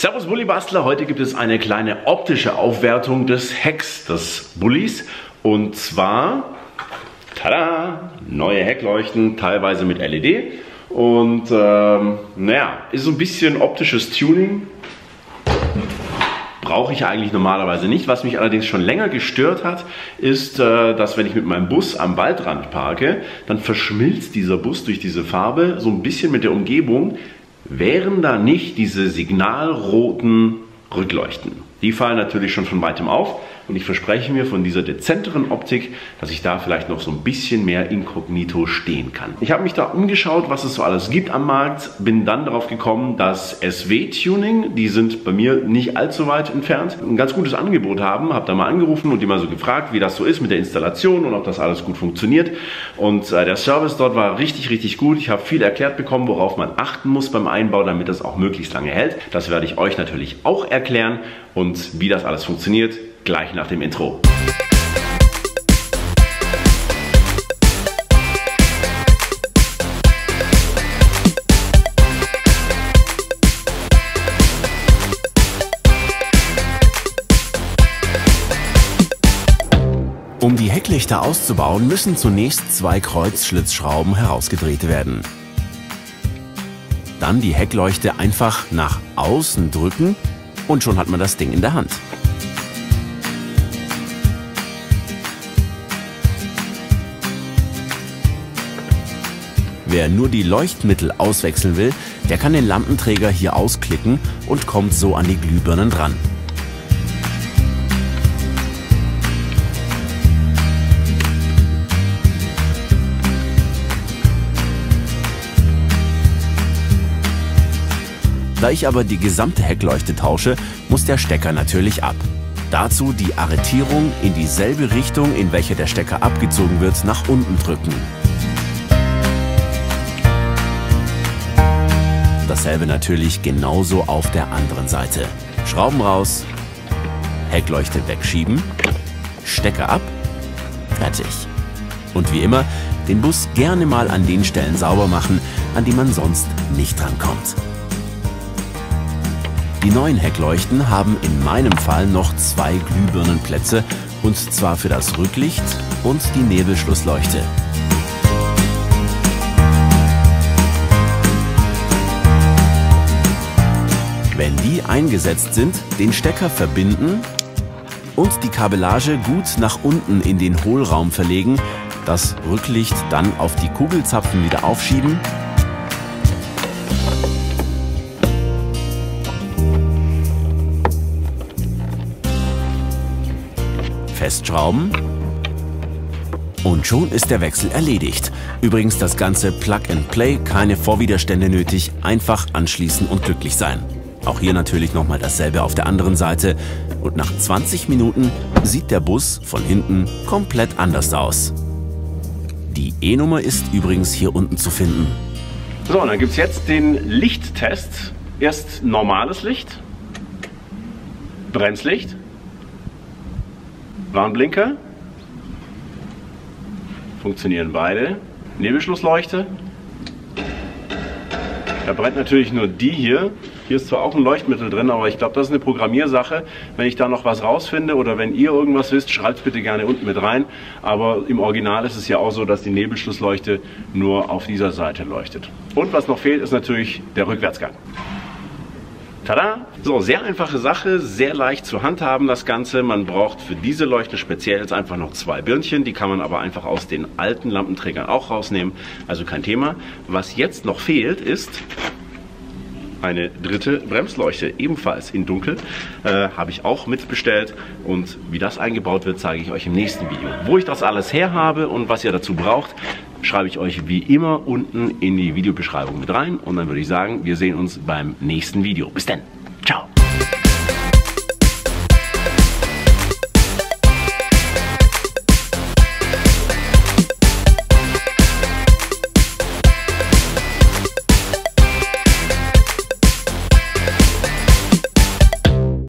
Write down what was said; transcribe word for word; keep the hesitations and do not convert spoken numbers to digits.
Servus Bullybastler, heute gibt es eine kleine optische Aufwertung des Hecks des Bullys. Und zwar, tada, neue Heckleuchten, teilweise mit L E D. Und ähm, naja, ist so ein bisschen optisches Tuning. Brauche ich eigentlich normalerweise nicht. Was mich allerdings schon länger gestört hat, ist, äh, dass wenn ich mit meinem Bus am Waldrand parke, dann verschmilzt dieser Bus durch diese Farbe so ein bisschen mit der Umgebung. Wären da nicht diese signalroten Rückleuchten. Die fallen natürlich schon von weitem auf und ich verspreche mir von dieser dezenteren Optik, dass ich da vielleicht noch so ein bisschen mehr inkognito stehen kann. Ich habe mich da umgeschaut, was es so alles gibt am Markt, bin dann darauf gekommen, dass S W-Tuning, die sind bei mir nicht allzu weit entfernt, ein ganz gutes Angebot haben, habe da mal angerufen und die mal so gefragt, wie das so ist mit der Installation und ob das alles gut funktioniert. Und äh, der Service dort war richtig, richtig gut. Ich habe viel erklärt bekommen, worauf man achten muss beim Einbau, damit das auch möglichst lange hält. Das werde ich euch natürlich auch erklären und wie das alles funktioniert, gleich nach dem Intro. Um die Hecklichter auszubauen, müssen zunächst zwei Kreuzschlitzschrauben herausgedreht werden. Dann die Heckleuchte einfach nach außen drücken und schon hat man das Ding in der Hand. Wer nur die Leuchtmittel auswechseln will, der kann den Lampenträger hier ausklicken und kommt so an die Glühbirnen dran. Da ich aber die gesamte Heckleuchte tausche, muss der Stecker natürlich ab. Dazu die Arretierung in dieselbe Richtung, in welche der Stecker abgezogen wird, nach unten drücken. Dasselbe natürlich genauso auf der anderen Seite. Schrauben raus, Heckleuchte wegschieben, Stecker ab, fertig. Und wie immer, den Bus gerne mal an den Stellen sauber machen, an die man sonst nicht drankommt. Die neuen Heckleuchten haben in meinem Fall noch zwei Glühbirnenplätze, und zwar für das Rücklicht und die Nebelschlussleuchte. Wenn die eingesetzt sind, den Stecker verbinden und die Kabellage gut nach unten in den Hohlraum verlegen, das Rücklicht dann auf die Kugelzapfen wieder aufschieben, festschrauben und schon ist der Wechsel erledigt. Übrigens das ganze Plug and Play, keine Vorwiderstände nötig, einfach anschließen und glücklich sein. Auch hier natürlich nochmal dasselbe auf der anderen Seite und nach zwanzig Minuten sieht der Bus von hinten komplett anders aus. Die E-Nummer ist übrigens hier unten zu finden. So, und dann gibt es jetzt den Lichttest. Erst normales Licht, Bremslicht, Warnblinker, funktionieren beide, Nebelschlussleuchte. Da brennt natürlich nur die hier. Hier ist zwar auch ein Leuchtmittel drin, aber ich glaube, das ist eine Programmiersache. Wenn ich da noch was rausfinde oder wenn ihr irgendwas wisst, schreibt es bitte gerne unten mit rein. Aber im Original ist es ja auch so, dass die Nebelschlussleuchte nur auf dieser Seite leuchtet. Und was noch fehlt, ist natürlich der Rückwärtsgang. Tada! So, sehr einfache Sache, sehr leicht zu handhaben das Ganze. Man braucht für diese Leuchte speziell jetzt einfach noch zwei Birnchen. Die kann man aber einfach aus den alten Lampenträgern auch rausnehmen. Also kein Thema. Was jetzt noch fehlt, ist eine dritte Bremsleuchte, ebenfalls in dunkel, äh, habe ich auch mitbestellt und wie das eingebaut wird, zeige ich euch im nächsten Video. Wo ich das alles her habe und was ihr dazu braucht, schreibe ich euch wie immer unten in die Videobeschreibung mit rein und dann würde ich sagen, wir sehen uns beim nächsten Video. Bis dann, ciao!